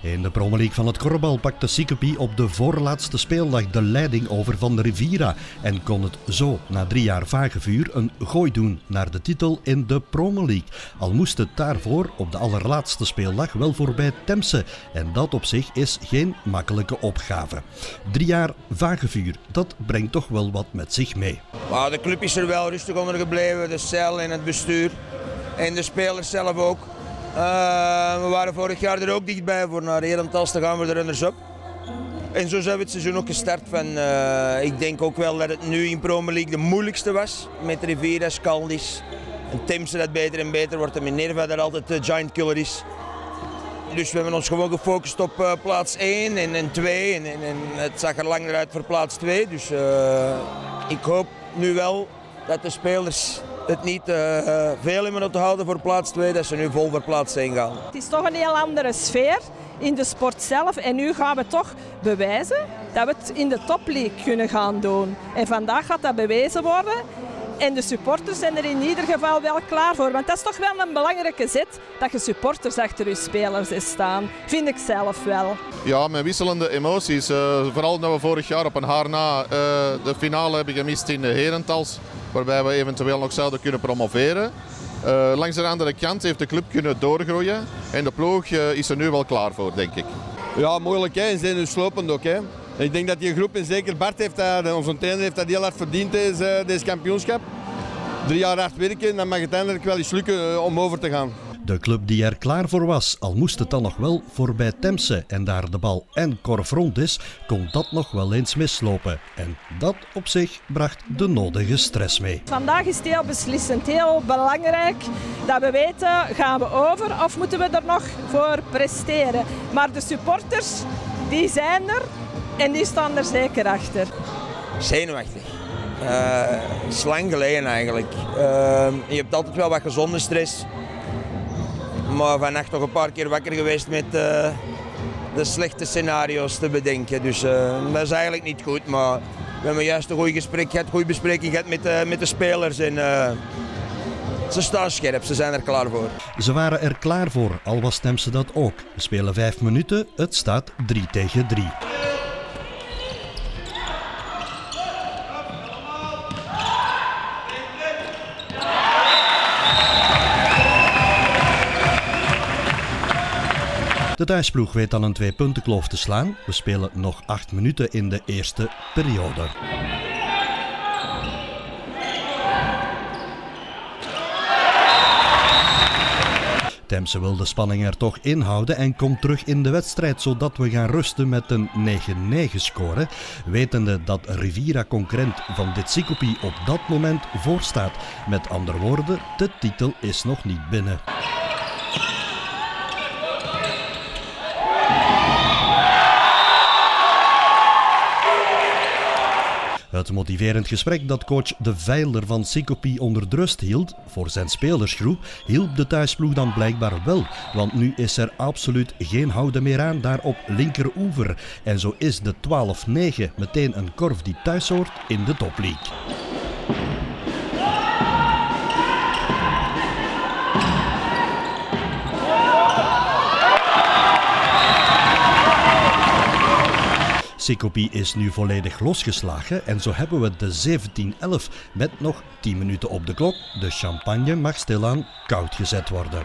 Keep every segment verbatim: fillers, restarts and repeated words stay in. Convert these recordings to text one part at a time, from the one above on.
In de Promo League van het korfbal pakte Siekepie op de voorlaatste speeldag de leiding over van de Riviera en kon het zo na drie jaar vagevuur een gooi doen naar de titel in de Promo League. Al moest het daarvoor op de allerlaatste speeldag wel voorbij Temse en dat op zich is geen makkelijke opgave. Drie jaar vagevuur, dat brengt toch wel wat met zich mee. Maar de club is er wel rustig onder gebleven, de cel en het bestuur en de spelers zelf ook. Uh, we waren vorig jaar er ook dichtbij voor naar Herentals te gaan voor de runners-up. En zo zijn we het seizoen ook gestart. Van, uh, ik denk ook wel dat het nu in Promo League de moeilijkste was. Met Riviera, Scaldis en Temse dat beter en beter wordt. En Minerva dat altijd de giant killer is. Dus we hebben ons gewoon gefocust op uh, plaats één en, en twee. En, en, en het zag er langer uit voor plaats twee. Dus uh, ik hoop nu wel dat de spelers het niet uh, veel hebben om te houden voor plaats twee, dat ze nu vol voor plaats één gaan. Het is toch een heel andere sfeer in de sport zelf en nu gaan we toch bewijzen dat we het in de Top League kunnen gaan doen. En vandaag gaat dat bewezen worden en de supporters zijn er in ieder geval wel klaar voor. Want dat is toch wel een belangrijke zet, dat je supporters achter je spelers is staan, vind ik zelf wel. Ja, met wisselende emoties. Uh, vooral omdat we vorig jaar op een haar na uh, de finale hebben gemist in de Herentals, waarbij we eventueel nog zouden kunnen promoveren. Uh, langs de andere kant heeft de club kunnen doorgroeien en de ploeg uh, is er nu wel klaar voor, denk ik. Ja, moeilijk hè, en zijn dus slopend ook. Hè. Ik denk dat die groep, en zeker Bart, heeft dat, onze trainer, heeft dat heel hard verdiend, deze, deze kampioenschap. Drie jaar hard werken, dan mag het eindelijk wel eens lukken uh, om over te gaan. De club die er klaar voor was, al moest het dan nog wel voorbij Temse en daar de bal en korf rond is, kon dat nog wel eens mislopen. En dat op zich bracht de nodige stress mee. Vandaag is het heel beslissend, heel belangrijk dat we weten, gaan we over of moeten we er nog voor presteren. Maar de supporters, die zijn er en die staan er zeker achter. Zenuwachtig. Uh, is lang geleden eigenlijk. Uh, je hebt altijd wel wat gezonde stress. Maar vannacht nog een paar keer wakker geweest met uh, de slechte scenario's te bedenken. Dus uh, dat is eigenlijk niet goed. Maar we hebben juist een goed gesprek gehad, goede bespreking gehad met, uh, met de spelers. En, uh, ze staan scherp, ze zijn er klaar voor. Ze waren er klaar voor, al was Temse dat ook. We spelen vijf minuten, het staat drie tegen drie. De thuisploeg weet dan een twee-puntenkloof te slaan. We spelen nog acht minuten in de eerste periode. Temse wil de spanning er toch inhouden en komt terug in de wedstrijd, zodat we gaan rusten met een negen negen score, wetende dat Riviera concurrent van dit Siekepie op dat moment voorstaat. Met andere woorden, de titel is nog niet binnen. Het motiverend gesprek dat coach De Veiler van Siekepie onder de rust hield voor zijn spelersgroep, hielp de thuisploeg dan blijkbaar wel. Want nu is er absoluut geen houden meer aan daar op linkeroever. En zo is de twaalf negen meteen een korf die thuis hoort in de Top League. Siekepie is nu volledig losgeslagen en zo hebben we de zeventien elf met nog tien minuten op de klok. De champagne mag stilaan koud gezet worden.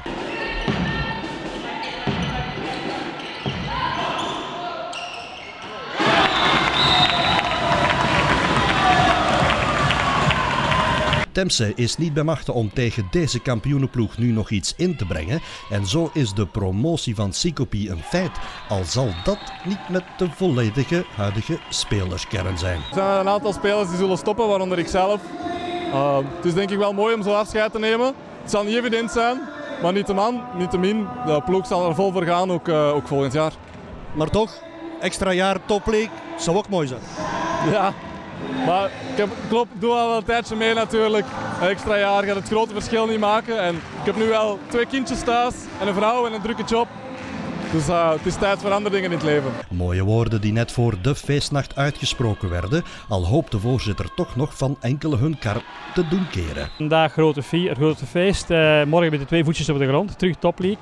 Temse is niet bij machte om tegen deze kampioenenploeg nu nog iets in te brengen en zo is de promotie van Siekepie een feit, al zal dat niet met de volledige huidige spelerskern zijn. Er zijn een aantal spelers die zullen stoppen, waaronder ik zelf. Uh, het is denk ik wel mooi om zo afscheid te nemen. Het zal niet evident zijn, maar niettemin, niettemin de ploeg zal er vol voor gaan, ook, uh, ook volgend jaar. Maar toch, extra jaar Top League zou ook mooi zijn. Ja. Maar ik heb, klopt, ik doe al een tijdje mee natuurlijk. Een extra jaar gaat het grote verschil niet maken. En ik heb nu wel twee kindjes thuis en een vrouw en een drukke job. Dus uh, het is tijd voor andere dingen in het leven. Mooie woorden die net voor de feestnacht uitgesproken werden. Al hoopt de voorzitter toch nog van enkele hun kar te doen keren. Vandaag grote, grote feest. Uh, morgen met de twee voetjes op de grond. Terug Top League.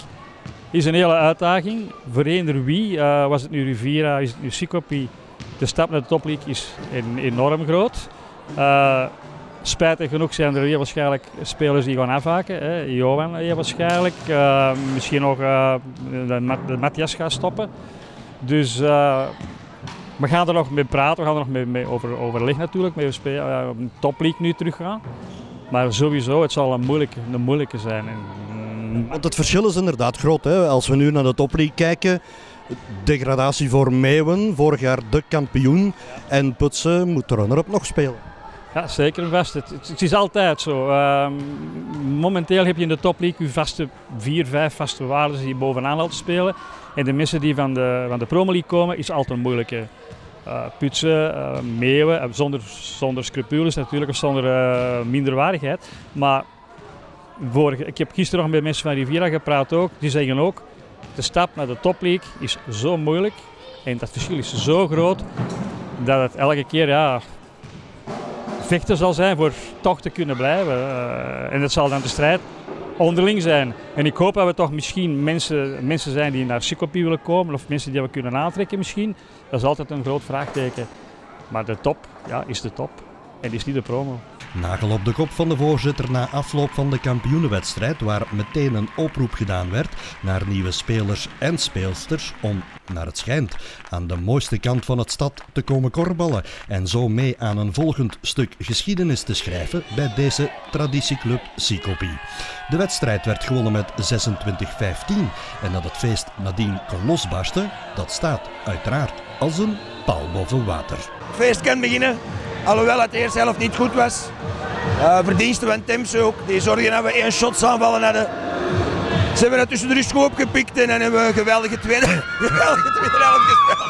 is een hele uitdaging. Voor eender wie, uh, was het nu Riviera, is het nu Sicopi. De stap naar de topleague is en, enorm groot. Uh, spijtig genoeg zijn er heel waarschijnlijk spelers die gaan afhaken. Hè. Johan heel waarschijnlijk. Uh, misschien nog uh, de, de Matthias gaat stoppen. Dus uh, we gaan er nog mee praten, we gaan er nog mee, mee over, overleg natuurlijk. Met de uh, topleague nu teruggaan. Maar sowieso, het zal een moeilijke, een moeilijke zijn. En, Want het verschil is inderdaad groot. Hè? Als we nu naar de topleague kijken, degradatie voor Meeuwen, vorig jaar de kampioen. En Putsen moet runner-up nog spelen. Ja, zeker en vast. Het, het, het is altijd zo. Uh, momenteel heb je in de topleague je vaste vier, vijf vaste waarden die bovenaan al te spelen. En de mensen die van de, van de Promo League komen, is altijd een moeilijke. Uh, Putsen, uh, Meeuwen, uh, zonder, zonder scrupules natuurlijk, of zonder uh, minderwaardigheid. Maar vorige, ik heb gisteren nog met mensen van Riviera gepraat ook. Die zeggen ook, de stap naar de topleague is zo moeilijk. En dat verschil is zo groot, dat het elke keer ja, vechten zal zijn voor toch te kunnen blijven. Uh, en dat zal dan de strijd onderling zijn. En ik hoop dat we toch misschien mensen, mensen zijn die naar Sicopi willen komen of mensen die we kunnen aantrekken misschien. Dat is altijd een groot vraagteken. Maar de top ja, is de top en is niet de promo. Nagel op de kop van de voorzitter na afloop van de kampioenenwedstrijd, waar meteen een oproep gedaan werd naar nieuwe spelers en speelsters om, naar het schijnt, aan de mooiste kant van het stad te komen korfballen en zo mee aan een volgend stuk geschiedenis te schrijven bij deze traditieclub Sicopi. De wedstrijd werd gewonnen met zesentwintig vijftien en dat het feest nadien kon losbarsten, dat staat uiteraard als een paal boven water. Het feest kan beginnen. Alhoewel het de eerste helft niet goed was. Uh, verdiensten van Temse ook. Die zorgen dat we één shots aanvallen hadden. Ze hebben het tussen de rust goed opgepikt en dan hebben we een geweldige tweede, geweldige tweede helft gespeeld.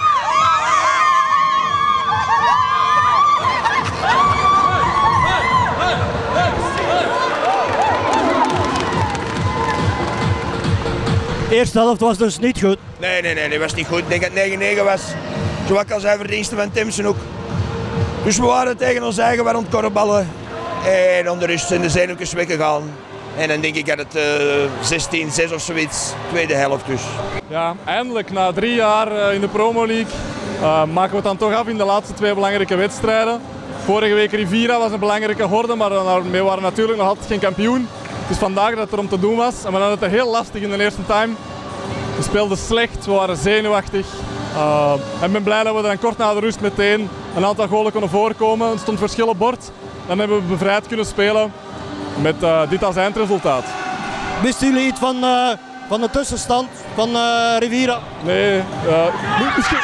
De eerste helft was dus niet goed. Nee, nee, nee, die was niet goed. Ik denk dat het negen negen was. Zoals ik al zei, verdiensten van Temse ook. Dus we waren tegen ons eigen waar ontkorballen en onder rust zijn de zenuwtjes weggegaan. En dan denk ik dat het uh, zestien zes of zoiets, tweede helft dus. Ja, eindelijk na drie jaar uh, in de Promo League uh, maken we het dan toch af in de laatste twee belangrijke wedstrijden. Vorige week Riviera was een belangrijke horde, maar daarmee waren we natuurlijk nog altijd geen kampioen. Het is vandaag dat het er om te doen was en we hadden het heel lastig in de eerste time. We speelden slecht, we waren zenuwachtig. Uh, en ik ben blij dat we dan kort na de rust meteen een aantal goalen konden voorkomen. Er stond verschil op bord. Dan hebben we bevrijd kunnen spelen met uh, dit als eindresultaat. Wisten jullie iets van, uh, van de tussenstand van uh, Riviera? Nee, uh, misschien...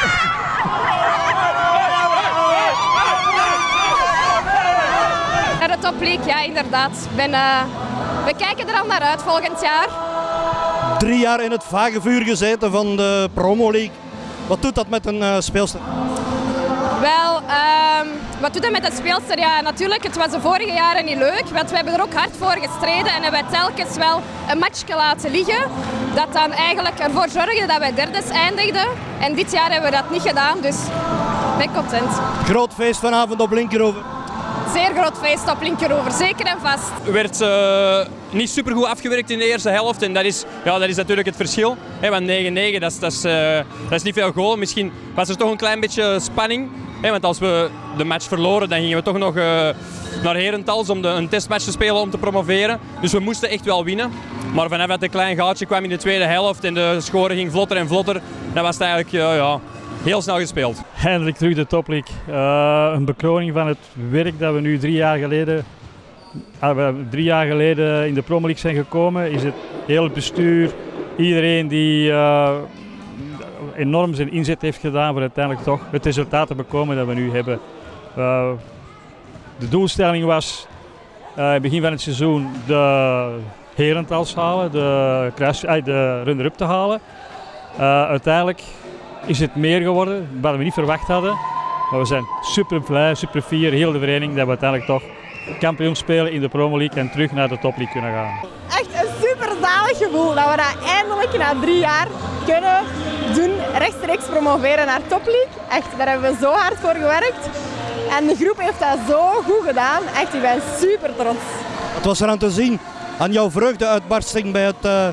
Naar de Top League, ja inderdaad. Ben, uh, we kijken er al naar uit volgend jaar. Drie jaar in het vage vuur gezeten van de Promo League. Wat doet dat met een uh, speelster? Wel, um, wat doet dat met een speelster? Ja, natuurlijk, het was de vorige jaren niet leuk, want we hebben er ook hard voor gestreden en hebben telkens wel een matchje laten liggen. Dat dan eigenlijk ervoor zorgde dat wij derdes eindigden. En dit jaar hebben we dat niet gedaan, dus ik ben content. Groot feest vanavond op Linkeroever. Zeer groot feest op Linkeroever, zeker en vast. Er werd uh, niet supergoed afgewerkt in de eerste helft en dat is, ja, dat is natuurlijk het verschil. He, want negen negen, dat is, dat, is, uh, dat is niet veel goal. Misschien was er toch een klein beetje spanning. He, want als we de match verloren, dan gingen we toch nog uh, naar Herentals om de, een testmatch te spelen om te promoveren. Dus we moesten echt wel winnen. Maar vanaf dat een klein gaatje kwam in de tweede helft en de score ging vlotter en vlotter, dan was het eigenlijk uh, ja, heel snel gespeeld. Eindelijk terug de Top League. Uh, een bekroning van het werk dat we nu drie jaar geleden, uh, drie jaar geleden in de Promo League zijn gekomen. Is het heel het bestuur, iedereen die uh, enorm zijn inzet heeft gedaan voor uiteindelijk toch het resultaat te bekomen dat we nu hebben. Uh, de doelstelling was uh, begin van het seizoen de Herentals halen, de, kruis, uh, de runner-up te halen. Uh, uiteindelijk is het meer geworden, wat we niet verwacht hadden. Maar we zijn super blij, super fier, heel de vereniging, dat we uiteindelijk toch kampioen spelen in de Promo League en terug naar de Top League kunnen gaan. Echt een super zalig gevoel dat we dat eindelijk na drie jaar kunnen doen, rechtstreeks promoveren naar Top League. Echt, daar hebben we zo hard voor gewerkt. En de groep heeft dat zo goed gedaan. Echt, ik ben super trots. Wat was er aan te zien aan jouw vreugdeuitbarsting bij het uh,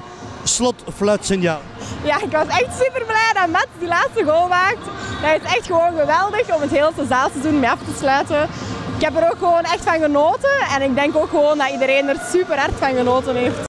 slotfluitsignaal. Ja, ik was echt super blij dat Mats die laatste goal maakt. Dat is echt gewoon geweldig om het hele zaalseizoen mee af te sluiten. Ik heb er ook gewoon echt van genoten en ik denk ook gewoon dat iedereen er super hard van genoten heeft.